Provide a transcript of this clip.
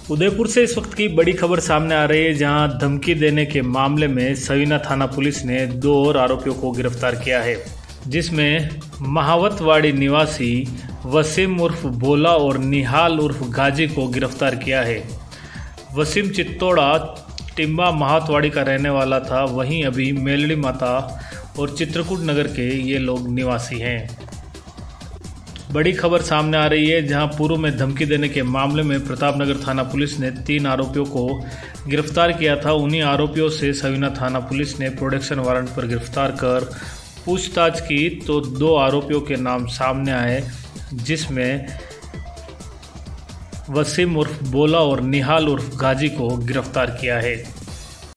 उदयपुर से इस वक्त की बड़ी खबर सामने आ रही है, जहां धमकी देने के मामले में सवीना थाना पुलिस ने 2 और आरोपियों को गिरफ्तार किया है, जिसमें महावतवाड़ी निवासी वसीम उर्फ भोला और निहाल उर्फ गाजी को गिरफ्तार किया है। वसीम चित्तौड़ा टिम्बा महावतवाड़ी का रहने वाला था, वहीं अभी मेलड़ी माता और चित्रकूट नगर के ये लोग निवासी हैं। बड़ी खबर सामने आ रही है, जहां पूर्व में धमकी देने के मामले में प्रतापनगर थाना पुलिस ने 3 आरोपियों को गिरफ्तार किया था। उन्हीं आरोपियों से सवीना थाना पुलिस ने प्रोडक्शन वारंट पर गिरफ्तार कर पूछताछ की तो 2 आरोपियों के नाम सामने आए, जिसमें वसीम उर्फ बोला और निहाल उर्फ गाजी को गिरफ्तार किया है।